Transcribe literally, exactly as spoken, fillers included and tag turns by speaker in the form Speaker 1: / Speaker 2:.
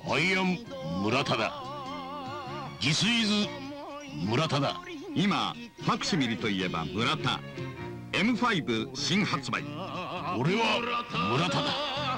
Speaker 1: アイアン村田だ。This is 村田だ。
Speaker 2: 今ファクシミリといえば村田。 エムファイブ 新発売。
Speaker 1: 俺は村田だ。